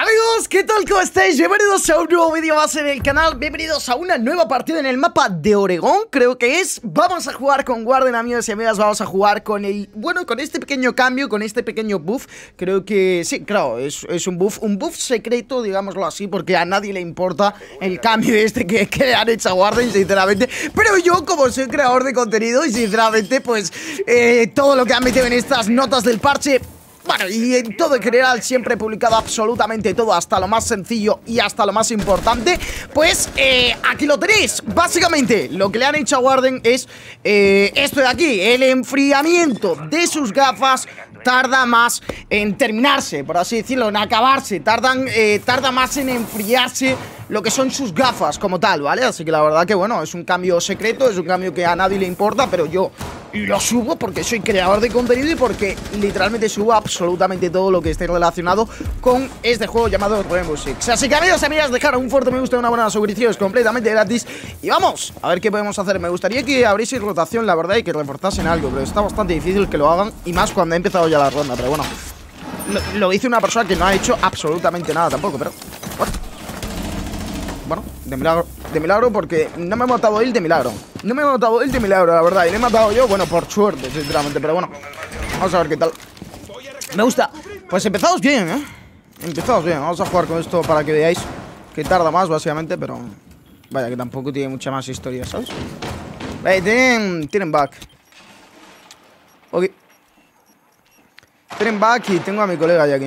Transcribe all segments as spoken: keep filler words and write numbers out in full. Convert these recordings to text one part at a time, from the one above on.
Amigos, ¿qué tal? ¿Cómo estáis? Bienvenidos a un nuevo vídeo más en el canal. Bienvenidos a una nueva partida en el mapa de Oregón, creo que es. Vamos a jugar con Warden, amigos y amigas. Vamos a jugar con el... Bueno, con este pequeño cambio, con este pequeño buff. Creo que... Sí, claro, es, es un buff. Un buff secreto, digámoslo así, porque a nadie le importa el cambio este que, que le han hecho a Warden, sinceramente. Pero yo, como soy creador de contenido y sinceramente, pues... Eh, todo lo que han metido en estas notas del parche... Bueno, y en todo en general siempre he publicado absolutamente todo, hasta lo más sencillo y hasta lo más importante. Pues eh, aquí lo tenéis. Básicamente lo que le han hecho a Warden es eh, esto de aquí. El enfriamiento de sus gafas tarda más en terminarse, por así decirlo, en acabarse. Tardan, eh, tarda más en enfriarse lo que son sus gafas como tal, ¿vale? Así que la verdad que bueno, es un cambio secreto, es un cambio que a nadie le importa, pero yo lo subo porque soy creador de contenido y porque literalmente subo absolutamente todo lo que esté relacionado con este juego llamado Rainbow Six. Así que amigos y amigas, dejar un fuerte me gusta y una buena suscripción, es completamente gratis. Y vamos a ver qué podemos hacer. Me gustaría que abriese rotación, la verdad, y que reportasen algo, pero está bastante difícil que lo hagan, y más cuando he empezado ya la ronda. Pero bueno, lo, lo dice una persona que no ha hecho absolutamente nada tampoco, pero... Bueno, bueno de milagro, de milagro porque no me he matado él de milagro. No me he matado él de milagro, la verdad. Y le he matado yo, bueno, por suerte, sinceramente. Pero bueno, vamos a ver qué tal. Me gusta. Pues empezamos bien, ¿eh? Empezamos bien. Vamos a jugar con esto para que veáis que tarda más, básicamente. Pero vaya, que tampoco tiene mucha más historia, ¿sabes? Vale, tienen, tienen back. Ok. Tienen back y tengo a mi colega ya aquí.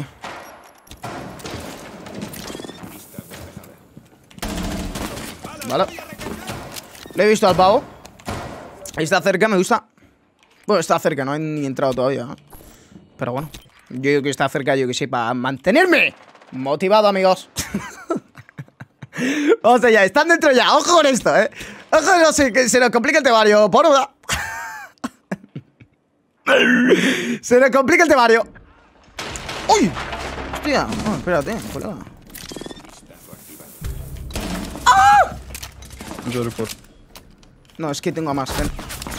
Vale. Le he visto al pavo. Está cerca, me gusta. Bueno, está cerca, no he ni entrado todavía, ¿eh? Pero bueno, yo digo que está cerca, yo que sé, para mantenerme motivado, amigos. Vamos allá, están dentro ya. Ojo con esto, ¿eh? Ojo, no sé, que se nos complica el temario. Por una. Se nos complica el temario. ¡Uy! Hostia, no, espérate, colega. ¡Ah! No, es que tengo a más gente.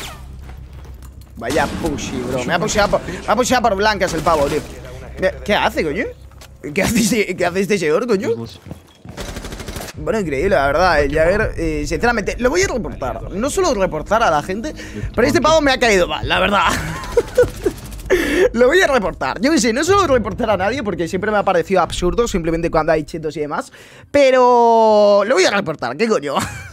Vaya pushy, bro. Me ha pusheado por, me ha pusheado por blancas el pavo, tío. ¿Qué hace, coño? ¿Qué hace este, ¿qué hace este señor, coño? Bueno, increíble, la verdad. El Jagger, eh, sinceramente, lo voy a reportar. No solo reportar a la gente, pero este pavo me ha caído mal, la verdad. Lo voy a reportar. Yo que sé, no suelo reportar a nadie porque siempre me ha parecido absurdo, simplemente cuando hay chetos y demás. Pero lo voy a reportar, ¿qué coño?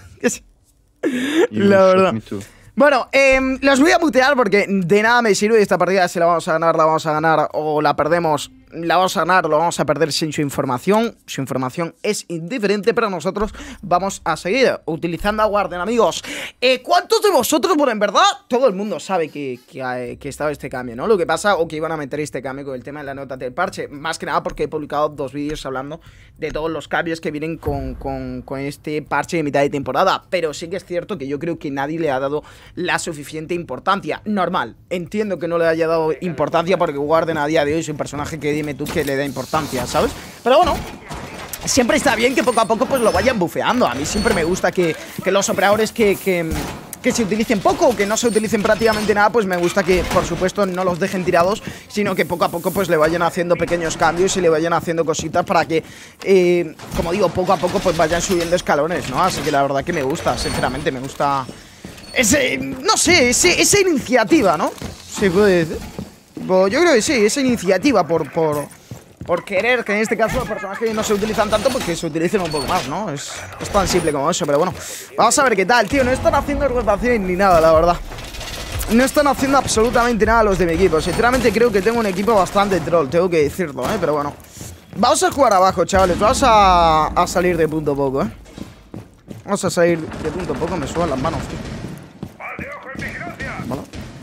La verdad. Bueno, eh, los voy a mutear porque de nada me sirve esta partida. Si la vamos a ganar, la vamos a ganar, o la perdemos, la vamos a ganar o lo vamos a perder sin su información. Su información es indiferente, pero nosotros vamos a seguir utilizando a Warden, amigos. eh, ¿Cuántos de vosotros? Bueno, en verdad, todo el mundo sabe que, que, que estaba este cambio, ¿no? Lo que pasa, o que iban a meter este cambio con el tema de la nota del parche. Más que nada porque he publicado dos vídeos hablando de todos los cambios que vienen con, con, con este parche de mitad de temporada. Pero sí que es cierto que yo creo que nadie le ha dado la suficiente importancia. Normal, entiendo que no le haya dado importancia porque Warden a día de hoy es un personaje que dime tú que le da importancia, ¿sabes? Pero bueno, siempre está bien que poco a poco pues lo vayan bufeando. A mí siempre me gusta que, que los operadores que, que, que se utilicen poco o que no se utilicen prácticamente nada, pues me gusta que por supuesto no los dejen tirados, sino que poco a poco pues le vayan haciendo pequeños cambios y le vayan haciendo cositas para que, eh, como digo, poco a poco pues vayan subiendo escalones, ¿no? Así que la verdad que me gusta, sinceramente me gusta ese, no sé, ese, esa iniciativa, ¿no? Se puede decir. Pues yo creo que sí, esa iniciativa por, por, por querer que en este caso los personajes no se utilizan tanto, porque se utilicen un poco más, ¿no? Es, es tan simple como eso, pero bueno, vamos a ver qué tal, tío. No están haciendo rotaciones ni nada, la verdad. No están haciendo absolutamente nada los de mi equipo. Sinceramente creo que tengo un equipo bastante troll, tengo que decirlo, ¿eh? Pero bueno, vamos a jugar abajo, chavales. Vamos a, a salir de punto poco, ¿eh? Vamos a salir de punto poco, me suban las manos, tío. Vale.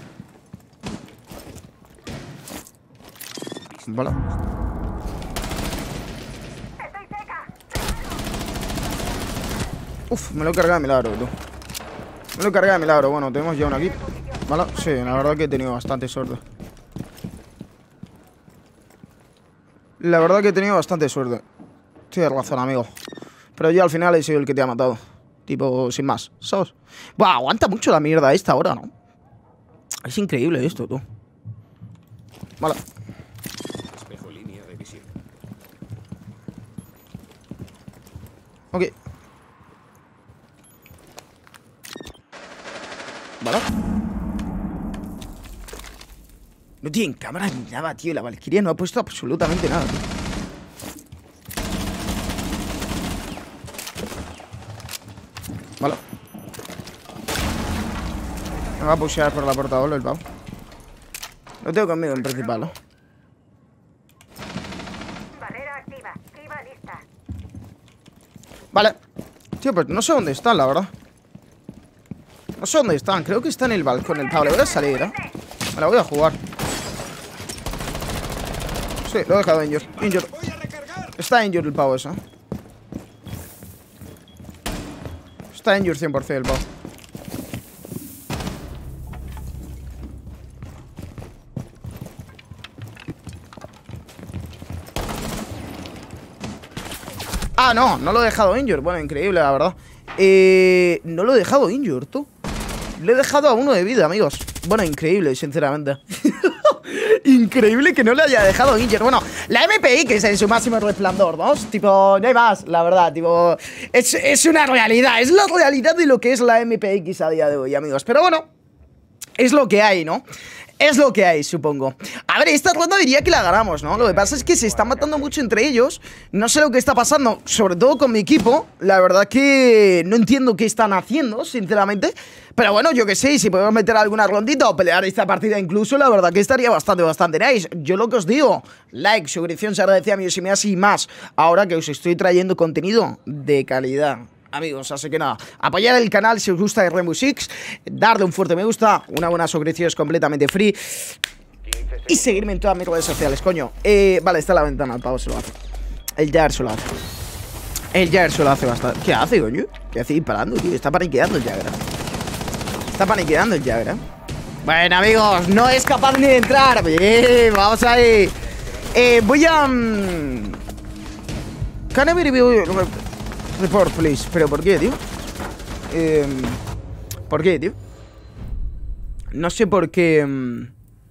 Vale. Uf, me lo he cargado de milagro, tú. Me lo he cargado de milagro. Bueno, tenemos ya uno aquí. Vale, sí, la verdad que he tenido bastante suerte. La verdad que he tenido bastante suerte. Tienes razón, amigo. Pero yo al final he sido el que te ha matado. Tipo, sin más, ¿sabes? Buah, aguanta mucho la mierda a esta hora, ¿no? Es increíble esto, tú. Vale. Ok. Vale. No tienen cámara ni nada, tío. La Valkyria no ha puesto absolutamente nada, tío. Vale. Me va a pushear por la portadola el pavo. Lo tengo conmigo en principal, ¿no? Barrera activa. Cliva lista. Vale. Tío, pues no sé dónde están, la verdad. No sé dónde están. Creo que está en el balcón el pavo. Le voy a salir, ¿eh? Me la voy a jugar. Sí, lo he dejado injured. Injured. Está injured el pavo ese. Está injured cien por ciento el pavo. Ah, no, no lo he dejado injured. Bueno, increíble, la verdad. Eh, no lo he dejado injured, tú. Le he dejado a uno de vida, amigos. Bueno, increíble, sinceramente. Increíble que no le haya dejado injured. Bueno, la M P X en su máximo resplandor, ¿no? Tipo, no hay más, la verdad. Tipo, es, es una realidad. Es la realidad de lo que es la M P X a día de hoy, amigos. Pero bueno, es lo que hay, ¿no? Es lo que hay, supongo. A ver, esta ronda diría que la ganamos, ¿no? Lo que pasa es que se están matando mucho entre ellos. No sé lo que está pasando, sobre todo con mi equipo. La verdad que no entiendo qué están haciendo, sinceramente. Pero bueno, yo que sé, si podemos meter alguna rondita o pelear esta partida incluso, la verdad que estaría bastante, bastante nice. Yo lo que os digo, like, suscripción, se agradece a mí, si me hace y más. Ahora que os estoy trayendo contenido de calidad, amigos, así que nada, apoyar el canal si os gusta Rainbow Six, darle un fuerte me gusta, una buena suscripción es completamente free y seguirme en todas mis redes sociales, coño. Eh, vale, está la ventana, el pavo se lo hace. El Jagger se lo hace. El Jagger se lo hace bastante. ¿Qué hace, coño? ¿Qué hace disparando, tío? Está paniqueando el Jagger. Está paniqueando el Jagger. Bueno, amigos, no es capaz ni de entrar. Bien, vamos ahí. Eh, voy a... Um... Can I review... Report, please. ¿Pero por qué, tío? Eh, ¿Por qué, tío? No sé por qué... Um...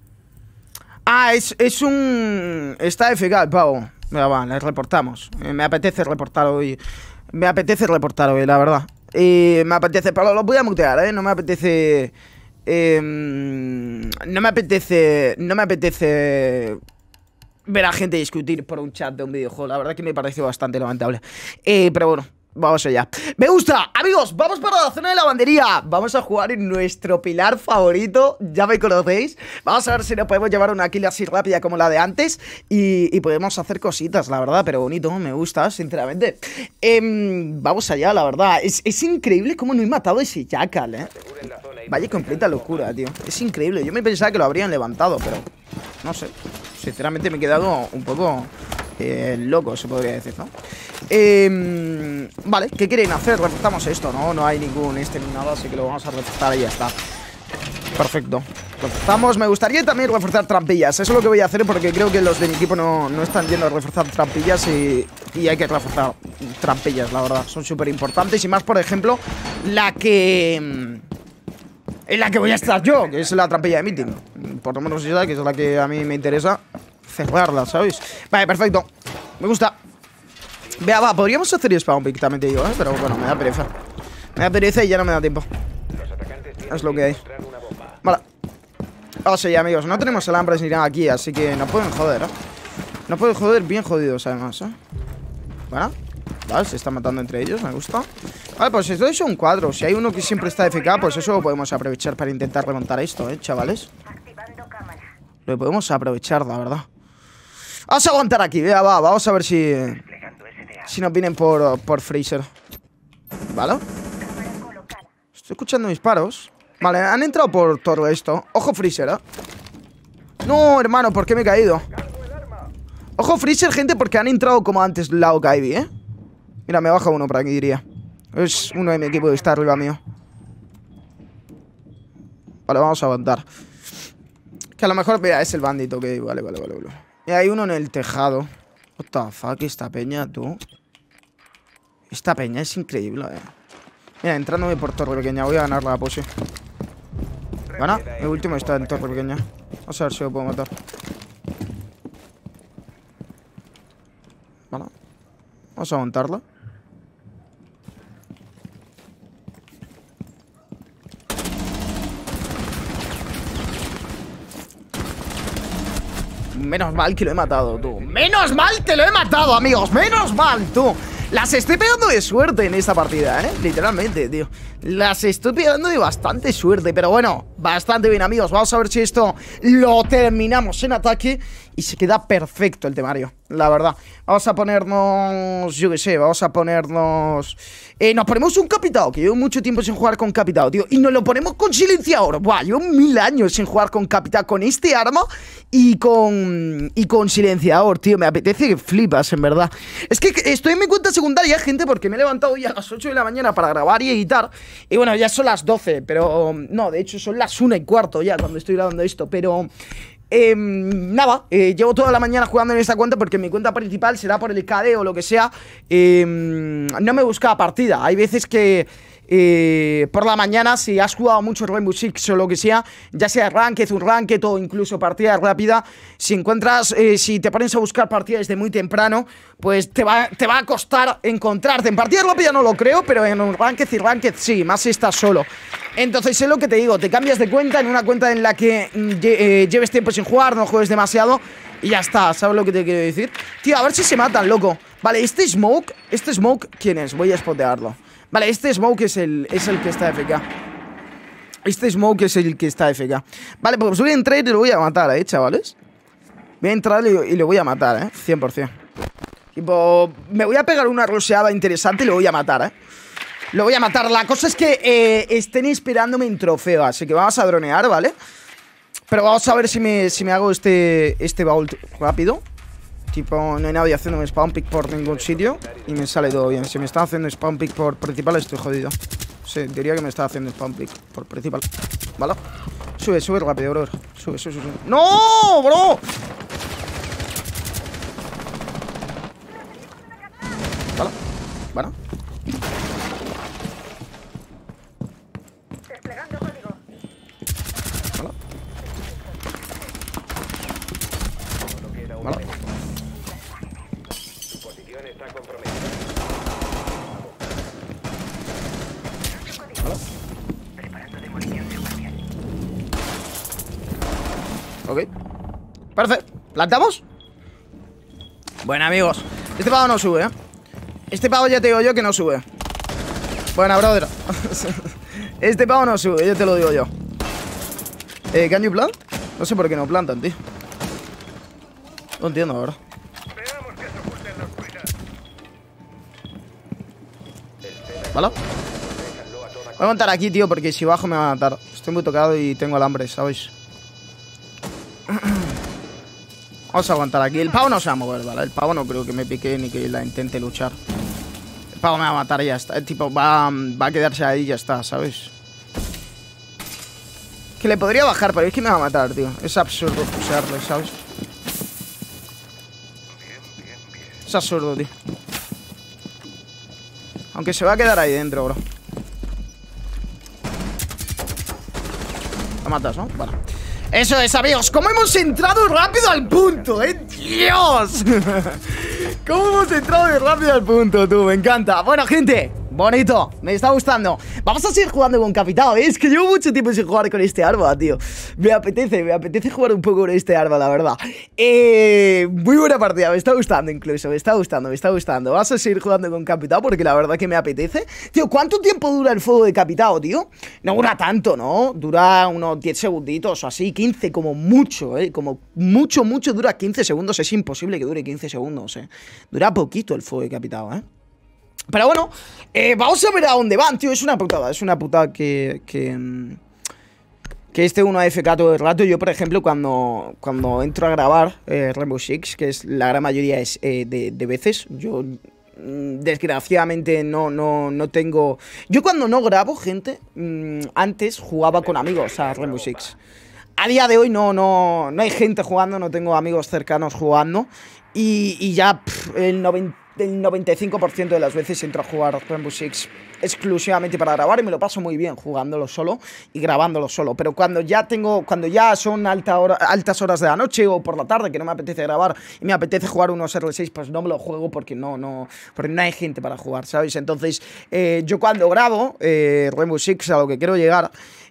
Ah, es, es un... Está eficaz, pavo. Venga, va, le reportamos. eh, Me apetece reportar hoy. Me apetece reportar hoy, la verdad. Eh, me apetece... Pero lo voy a mutear, ¿eh? No me apetece... Eh, no me apetece... No me apetece... ver a gente discutir por un chat de un videojuego. La verdad que me pareció bastante lamentable. Eh, pero bueno, vamos allá. Me gusta, amigos, vamos para la zona de lavandería. Vamos a jugar en nuestro pilar favorito. Ya me conocéis. Vamos a ver si nos podemos llevar una kill así rápida como la de antes. Y, y podemos hacer cositas, la verdad. Pero bonito, me gusta, sinceramente. eh, Vamos allá, la verdad. Es, es increíble cómo no he matado a ese Jackal, eh. Vaya completa locura, tío. Es increíble, yo me pensaba que lo habrían levantado, pero no sé. Sinceramente me he quedado un poco eh, loco, se podría decir, ¿no? Eh, vale, ¿qué quieren hacer? Reforzamos esto, ¿no? No hay ningún este ni nada, así que lo vamos a reforzar y ya está. Perfecto. Reforzamos, me gustaría también reforzar trampillas. Eso es lo que voy a hacer porque creo que los de mi equipo no, no están yendo a reforzar trampillas y, y hay que reforzar trampillas, la verdad. Son súper importantes y más, por ejemplo, la que... en la que voy a estar yo, que es la trampilla de meeting. Por lo menos esa, que es la que a mí me interesa cerrarla, ¿sabéis? Vale, perfecto. Me gusta. Vea, va, podríamos hacer spawn pick, también te digo, ¿eh? Pero bueno, me da pereza. Me da pereza y ya no me da tiempo. Es lo que hay. Vale. Vamos allá, amigos. No tenemos alambres ni nada aquí, así que nos pueden joder, ¿eh? Nos pueden joder bien jodidos, además, ¿eh? Bueno. Vale, se están matando entre ellos, me gusta. Vale, pues esto son cuatro. Si hay uno que siempre está eficaz, pues eso lo podemos aprovechar para intentar remontar esto, ¿eh, chavales? Lo podemos aprovechar, la verdad. Vamos a aguantar aquí, vea, va, vamos a ver si... Si nos vienen por, por Freezer. ¿Vale? Estoy escuchando disparos. Vale, han entrado por todo esto. Ojo Freezer, ¿eh? No, hermano, ¿por qué me he caído? Ojo Freezer, gente, porque han entrado como antes la Ivy, ¿eh? Mira, me baja uno por aquí, diría. Es uno de mi equipo que está arriba mío. Vale, vamos a aguantar. Que a lo mejor, mira, es el bandito, ok. Vale, vale, vale, vale. Y hay uno en el tejado. What the fuck, esta peña, tú. Esta peña es increíble, eh. Mira, entrándome por torre pequeña. Voy a ganar la pose. ¿Gana? El último está en torre pequeña. Vamos a ver si lo puedo matar. Vale. Vamos a aguantarla. menos mal que lo he matado, tú. Menos mal que lo he matado, amigos. Menos mal, tú. Las estoy pegando de suerte en esta partida, ¿eh? Literalmente, tío. Las estoy pegando de bastante suerte. Pero bueno, bastante bien, amigos. Vamos a ver si esto lo terminamos en ataque y se queda perfecto el temario, la verdad. Vamos a ponernos, yo qué sé, vamos a ponernos... Eh, nos ponemos un capitao, que llevo mucho tiempo sin jugar con capitao, tío. Y nos lo ponemos con silenciador. Buah, llevo mil años sin jugar con capitao, con este arma y con... Y con silenciador, tío. Me apetece que flipas, en verdad. Es que estoy en mi cuenta secundaria, gente, porque me he levantado hoy a las ocho de la mañana para grabar y editar. Y bueno, ya son las doce, pero... No, de hecho son las una y cuarto ya cuando estoy grabando esto, pero... Eh, nada, eh, llevo toda la mañana jugando en esta cuenta porque mi cuenta principal será por el K D o lo que sea. eh, No me busca partida. Hay veces que eh, por la mañana, si has jugado mucho Rainbow Six o lo que sea, ya sea Ranked, un Ranked o incluso partida rápida, si encuentras, eh, si te pones a buscar partidas desde muy temprano, pues te va, te va a costar encontrarte. En partida rápida no lo creo, pero en un Ranked y Ranked sí, más si estás solo. Entonces es lo que te digo, te cambias de cuenta en una cuenta en la que eh, lleves tiempo sin jugar, no juegues demasiado y ya está, ¿sabes lo que te quiero decir? Tío, a ver si se matan, loco. Vale, este Smoke, este Smoke, ¿quién es? Voy a spotearlo. Vale, este Smoke es el, es el que está F K. Este Smoke es el que está F K. Vale, pues voy a entrar y lo voy a matar, ¿eh, chavales? Voy a entrar y, y lo voy a matar, ¿eh? cien por cien. Tipo, me voy a pegar una roseada interesante y lo voy a matar, ¿eh? Lo voy a matar. La cosa es que eh, estén inspirándome en trofeo, así que vamos a dronear, ¿vale? Pero vamos a ver si me, si me hago este, este baúl rápido. Tipo, no hay nadie haciéndome spawn pick por ningún sitio y me sale todo bien. Si me está haciendo spawn pick por principal estoy jodido. Sí, diría que me está haciendo spawn pick por principal. ¿Vale? Sube, sube rápido, bro. Sube, sube, sube. ¡No, bro! ¿Vale? ¿Vale? Desplegando código. ¿Vale? ¿Vale? Tu posición está comprometida. ¿Vale? Preparando demolición de guardián. Ok. Perfecto. ¿Plantamos? Bueno, amigos, este pavo no sube, ¿eh? Este pavo ya te digo yo que no sube. Buena, brother. Este pavo no sube, ya te lo digo yo. Eh, ¿can you plant? No sé por qué no plantan, tío. No entiendo ahora. Veamos que se oculta en la oscuridad. ¿Vale? Voy a montar aquí, tío, porque si bajo me va a matar. Estoy muy tocado y tengo alambre, ¿sabéis? Vamos a aguantar aquí. El pavo no se va a mover, ¿vale? El pavo no creo que me pique ni que la intente luchar. El pavo me va a matar y ya está. El tipo va, va a quedarse ahí y ya está, ¿sabes? Que le podría bajar, pero es que me va a matar, tío. Es absurdo usarle, ¿sabes? Es absurdo, tío. Aunque se va a quedar ahí dentro, bro. Lo matas, ¿no? Bueno. Eso es, amigos. ¿Cómo hemos entrado rápido al punto, eh? ¡Dios! ¿Cómo hemos entrado de rápido al punto, tú? Me encanta. Bueno, gente, bonito. Me está gustando. Vamos a seguir jugando con Capitao, ¿eh? Es que llevo mucho tiempo sin jugar con este arma, tío. Me apetece, me apetece jugar un poco con este arma, la verdad. Eh, muy buena partida. Me está gustando incluso. Me está gustando, me está gustando. Vamos a seguir jugando con Capitao porque la verdad que me apetece. Tío, ¿cuánto tiempo dura el fuego de Capitao, tío? No dura tanto, ¿no? Dura unos diez segunditos o así. quince como mucho, ¿eh? Como mucho, mucho dura quince segundos. Es imposible que dure quince segundos, ¿eh? Dura poquito el fuego de Capitao, ¿eh? Pero bueno, eh, vamos a ver a dónde van, tío. Es una putada, es una putada que... Que, que este uno A F K todo el rato. Yo, por ejemplo, cuando, cuando entro a grabar eh, Rainbow Six, que es la gran mayoría es, eh, de, de veces, yo... Desgraciadamente no, no, no tengo... Yo cuando no grabo, gente, mmm, antes jugaba con amigos a Rainbow Six. A día de hoy no, no, no hay gente jugando, no tengo amigos cercanos jugando. Y, y ya pff, el, noventa, el noventa y cinco por ciento de las veces entro a jugar Rainbow Six exclusivamente para grabar y me lo paso muy bien jugándolo solo y grabándolo solo. Pero cuando ya tengo, cuando ya son alta hora, altas horas de la noche o por la tarde que no me apetece grabar y me apetece jugar unos R seis, pues no me lo juego porque no, no, porque no hay gente para jugar, ¿sabéis? Entonces, eh, yo cuando grabo eh, Rainbow Six, a lo que quiero llegar,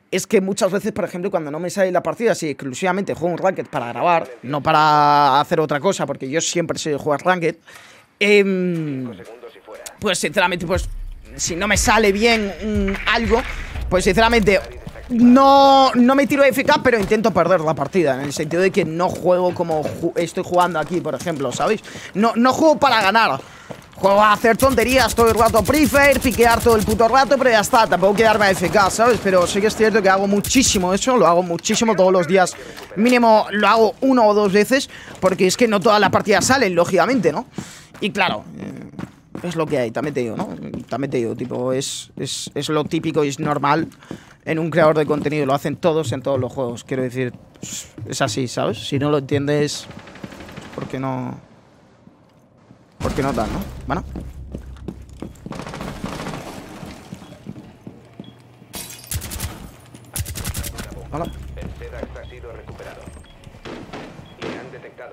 es que muchas veces, por ejemplo, cuando no me sale la partida, si exclusivamente juego un Ranked para grabar, no para hacer otra cosa, porque yo siempre soy de jugar Ranked, eh, pues sinceramente, pues si no me sale bien mmm, algo, pues sinceramente no, no me tiro a F K, pero intento perder la partida, en el sentido de que no juego como ju estoy jugando aquí, por ejemplo, ¿sabéis? No, no juego para ganar. Juego a hacer tonterías todo el rato, Pre-Fire, piquear todo el puto rato, pero ya está, tampoco quedarme a F K, ¿sabes? Pero sí que es cierto que hago muchísimo eso, lo hago muchísimo todos los días, mínimo lo hago una o dos veces, porque es que no todas las partidas salen, lógicamente, ¿no? Y claro, eh, es lo que hay, también te digo, ¿no? También te digo, tipo, es, es, es lo típico y es normal en un creador de contenido, lo hacen todos en todos los juegos, quiero decir, es así, ¿sabes? Si no lo entiendes, ¿por qué no...? ¿Por qué no tal, no? Bueno. Hola. El Sedax ha sido recuperado. Y han detectado.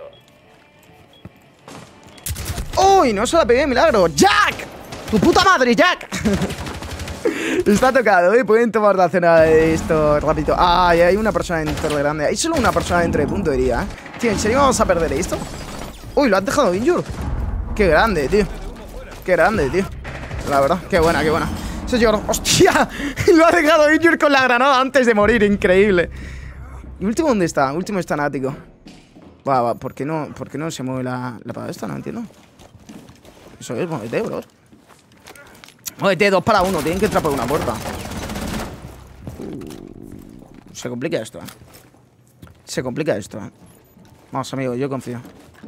¡Uy! No se la pegué, milagro. ¡Jack! ¡Tu puta madre, Jack! Está tocado, ¿eh? Pueden tomar la cena de esto rápido. Ah, y hay una persona dentro de grande. Hay solo una persona dentro de punto, diría, ¿eh? Tío, ¿en serio vamos a perder esto? Uy, lo has dejado injure. Qué grande, tío. Qué grande, tío. La verdad, qué buena, qué buena. Señor, hostia. Lo ha dejado injure con la granada antes de morir, increíble. ¿Y último dónde está? Último está Nático. Va, va, ¿por qué no, por qué no se mueve la, la para esta? No entiendo. Eso es, muévete, bro. Muévete, dos para uno. Tienen que entrar por una puerta. uh, Se complica esto, eh. Se complica esto, eh. Vamos, amigo, yo confío.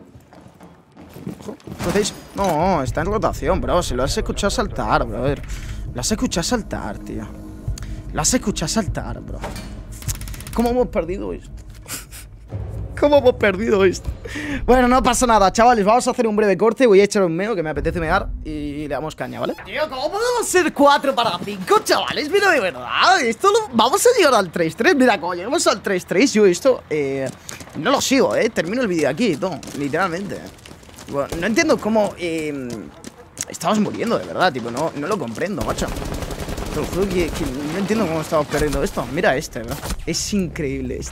¿Hacéis? No, está en rotación, bro. Si lo has escuchado saltar, brother. Lo has escuchado saltar, tío. Lo has escuchado saltar, bro. ¿Cómo hemos perdido esto? ¿Cómo hemos perdido esto? Bueno, no pasa nada, chavales. Vamos a hacer un breve corte. Voy a echar un meo que me apetece mear y le damos caña, ¿vale? Tío, ¿cómo podemos ser cuatro para cinco, chavales? Mira, de verdad, esto lo... Vamos a llegar al tres tres. Mira, como lleguemos al tres tres, yo esto eh, no lo sigo, ¿eh? Termino el vídeo aquí, no, literalmente. Bueno, no entiendo cómo eh, estamos muriendo, de verdad, tipo, no, no lo comprendo, macho. Te lo juro que, que no entiendo cómo estamos perdiendo esto. Mira este, bro. Es increíble esto.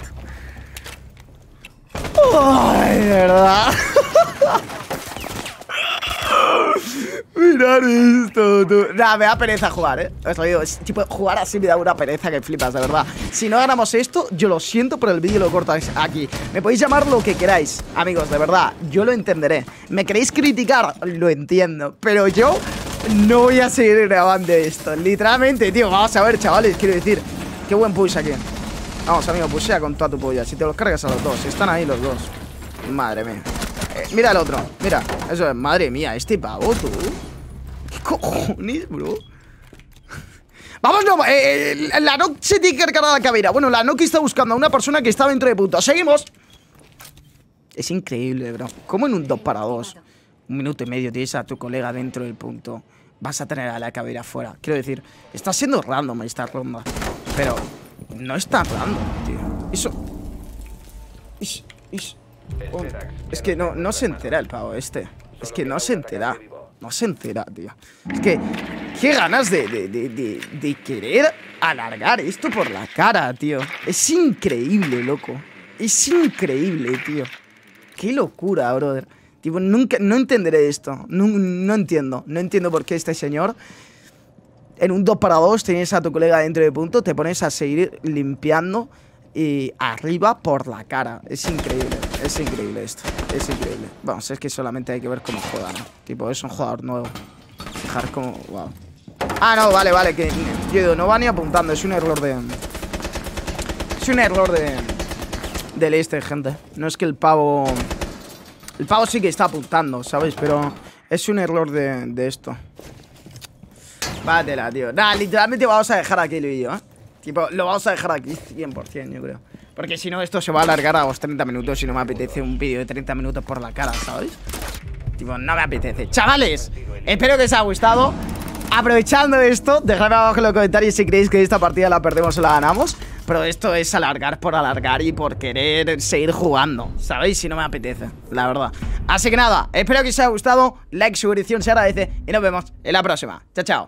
Ay, de verdad. Mirad esto, tú. Nah, me da pereza jugar, eh. Os lo digo, es, tipo, jugar así me da una pereza que flipas, de verdad. Si no ganamos esto, yo lo siento, pero el vídeo lo cortáis aquí. Me podéis llamar lo que queráis, amigos, de verdad. Yo lo entenderé. ¿Me queréis criticar? Lo entiendo. Pero yo no voy a seguir grabando esto. Literalmente, tío. Vamos a ver, chavales, quiero decir. Qué buen push aquí. Vamos, amigo, pushea con toda tu polla. Si te los cargas a los dos, están ahí los dos. Madre mía. Eh, mira el otro, mira. Eso es, madre mía, este pavo, tú. ¿Qué cojones, bro? Vamos, no, eh, eh, la Noki se tiene que cargar la cabera. Bueno, la Noki está buscando a una persona que está dentro de punto. Seguimos. Es increíble, bro. ¿Cómo en un dos para dos? Un minuto y medio tienes a tu colega dentro del punto. Vas a tener a la cabera fuera. Quiero decir, está siendo random esta ronda. Pero no es tan random, tío. Eso... Es, es, oh, es que no, no se entera el pavo este. Es que no se entera. No se entera, tío. Es que... Qué ganas de, de, de, de, de querer alargar esto por la cara, tío. Es increíble, loco. Es increíble, tío. Qué locura, brother. Tipo, nunca... No entenderé esto. No, no entiendo. No entiendo por qué este señor... En un dos para dos tienes a tu colega dentro de punto, te pones a seguir limpiando y arriba por la cara. Es increíble, es increíble esto. Es increíble. Vamos, es que solamente hay que ver cómo juega, ¿no? Tipo, es un jugador nuevo. Fijar como... Wow. Ah, no, vale, vale, que... Yo digo, no va ni apuntando, es un error de... Es un error de... Del este, gente. No es que el pavo... El pavo sí que está apuntando, ¿sabéis? Pero es un error de, de esto. Vátela, tío. Nah, literalmente vamos a dejar aquí el vídeo, ¿eh? Tipo, lo vamos a dejar aquí cien por cien, yo creo. Porque si no, esto se va a alargar a los treinta minutos y no me apetece un vídeo de treinta minutos por la cara, ¿sabéis? Tipo, no me apetece. Chavales, espero que os haya gustado. Aprovechando esto, dejadme abajo en los comentarios si creéis que esta partida la perdemos o la ganamos. Pero esto es alargar por alargar y por querer seguir jugando, ¿sabéis? Si no me apetece, la verdad. Así que nada, espero que os haya gustado. Like, suscripción se agradece y nos vemos en la próxima. Chao, chao.